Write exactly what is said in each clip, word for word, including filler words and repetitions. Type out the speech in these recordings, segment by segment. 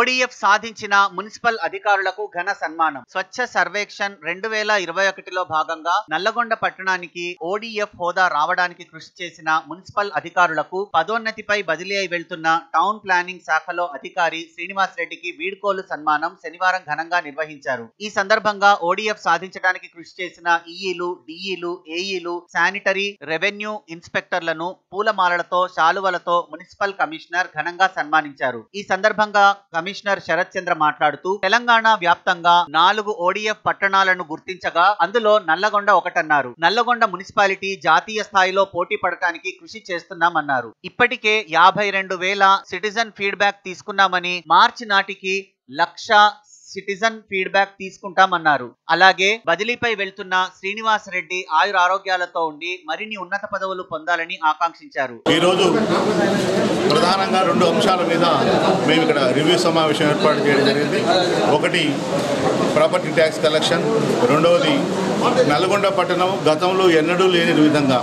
ODF సాధించిన municipal అధికారులకు ఘన సన్మానం. స్వచ్ఛ సర్వేక్షణ్ రెండు వేల ఇరవై ఒకటిలో భాగంగా నల్లగొండ పట్టణానికి ఓడిఎఫ్ హోదా రావడానికి కృషి చేసిన మున్సిపల్ అధికారులకు పదోన్నతిపై బదిలీ అయి వెళ్తున్న టౌన్ ప్లానింగ్ శాఖలో అధికారి శ్రీనివాస్ రెడ్డికి వీడ్కోలు సన్మానం శనివారం ఘనంగా నిర్వహించారు. ఈ సందర్భంగా ఓడిఎఫ్ సాధించడానికి కృషి చేసిన ఈఈలు, డిఈలు, ఏఈలు, శానిటరీ, రెవెన్యూ ఇన్స్పెక్టర్లను పూలమాలలతో, శాలువలతో మున్సిపల్ కమిషనర్ ఘనంగా సన్మానించారు. ఈ సందర్భంగా కమిషనర్ శరత్ చంద్ర మాట్లాడుతూ తెలంగాణ వ్యాప్తంగా నాలుగు ఓడిఎఫ్ పట్టణాలను గుర్తించగా అందులో నల్లగొండ ఒకటన్నారు. నల్లగొండ మున్సిపాలిటీ జాతీయ స్థాయిలో పోటీ పడటానికి కృషి చేస్తున్నామన్నారు. ఇప్పటికే యాభై రెండు వేల సిటిజన్ ఫీడ్బ్యాక్ తీసుకున్నామని, మార్చి నాటికి లక్ష సిటిజన్ ఫీడ్బ్యాక్ తీసుకుంటామన్నారు. అలాగే బదిలీపై వెళ్తున్న శ్రీనివాస్ రెడ్డి ఆయుర ఆరోగ్యాలతో ఉండి మరిన్ని ఉన్నత పదవులు పొందాలని ఆకాంక్షించారు. ఈ రోజు ప్రధానంగా రెండు అంశాల మీద మేము ఇక్కడ రివ్యూ సమావేశం ఏర్పాటు చేయడం జరిగింది. ఒకటి ప్రాపర్టీ ట్యాక్స్ కలెక్షన్, రెండవది నల్గొండ పట్టణం గతంలో ఎన్నడూ లేని విధంగా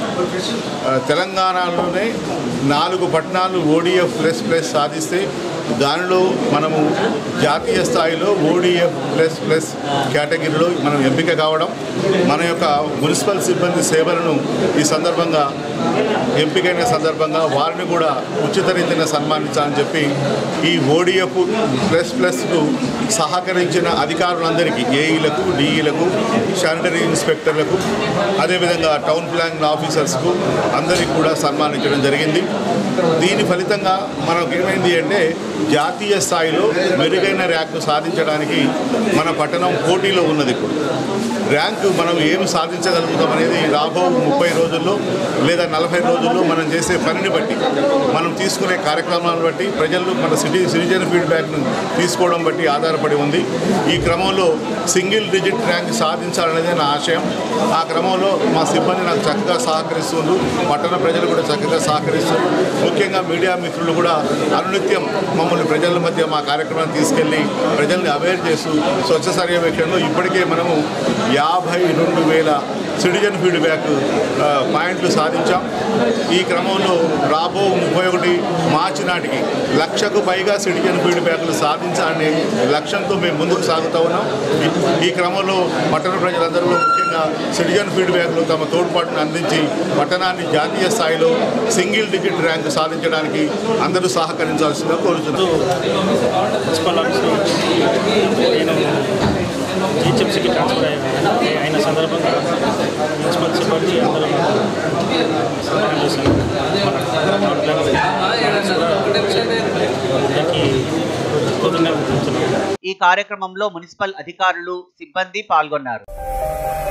తెలంగాణలోనే నాలుగు పట్టణాలు ఓడిఎఫ్ ప్లస్ ప్లస్ సాధిస్తే దానిలో మనము జాతీయ స్థాయిలో ఓడిఎఫ్ ప్లస్ ప్లస్ కేటగిరీలో మనం ఎంపిక కావడం, మన యొక్క మున్సిపల్ సిబ్బంది సేవలను ఈ సందర్భంగా ఎంపికైన సందర్భంగా వారిని కూడా ఉచిత రీతిన సన్మానించాలని చెప్పి ఈ ఓడిఎఫ్ ప్లస్ ప్లస్కు సహకరించిన అధికారులందరికీ, ఏఈలకు, డిఈలకు, శానిటరీ ఇన్స్పెక్టర్లకు, అదేవిధంగా టౌన్ ప్లానింగ్ ఆఫీసర్స్కు అందరికీ కూడా సన్మానించడం జరిగింది. దీని ఫలితంగా మనకు ఏమైంది అంటే జాతీయ స్థాయిలో మెరుగైన ర్యాంకు సాధించడానికి మన పట్టణం పోటీలో ఉన్నది. ఇప్పుడు ర్యాంకు మనం ఏమి సాధించగలుగుతాం అనేది రాబో ముప్పై రోజుల్లో లేదా నలభై రోజుల్లో మనం చేసే పనిని బట్టి, మనం తీసుకునే కార్యక్రమాలను బట్టి, ప్రజలు మన సిటీ సిటిజన్ ఫీడ్బ్యాక్ను తీసుకోవడం బట్టి ఆధారపడి ఉంది. ఈ క్రమంలో సింగిల్ డిజిట్ ర్యాంక్ సాధించాలనేది నా ఆశయం. ఆ క్రమంలో మా సిబ్బంది నాకు చక్కగా సహకరిస్తుంది, పట్టణ ప్రజలు కూడా చక్కగా సహకరిస్తారు. ముఖ్యంగా మీడియా మిత్రులు కూడా అనునిత్యం మమ్మల్ని ప్రజల మధ్య మా కార్యక్రమాన్ని తీసుకెళ్లి ప్రజల్ని అవేర్ చేస్తూ స్వచ్ఛ సర్వేక్షణలో ఇప్పటికే మనము యాభై రెండు వేల సిటిజన్ ఫీడ్బ్యాక్ పాయింట్లు సాధించాం. ఈ క్రమంలో రాబో ముప్పై ఒకటి మార్చి నాటికి లక్షకు పైగా సిటిజన్ ఫీడ్బ్యాక్లు సాధించాలనే లక్ష్యంతో మేము ముందుకు సాగుతూ ఉన్నాం. ఈ క్రమంలో పట్టణ ప్రజలందరూ ముఖ్యంగా సిటిజన్ ఫీడ్బ్యాక్లు తమ తోడ్పాటును అందించి పట్టణాన్ని జాతీయ స్థాయిలో సింగిల్ డిజిట్ ర్యాంకు సాధించడానికి అందరూ సహకరించాల్సిందిగా కోరుతున్నాం. జిహెచ్ఎంసీకి ట్రాన్స్ఫర్ అయ్యాయి అయిన సందర్భంగా మున్సిపల్ సిబ్బంది అందరూ సహాయం చేశారు. ఈ కార్యక్రమంలో మున్సిపల్ అధికారులు, సిబ్బంది పాల్గొన్నారు.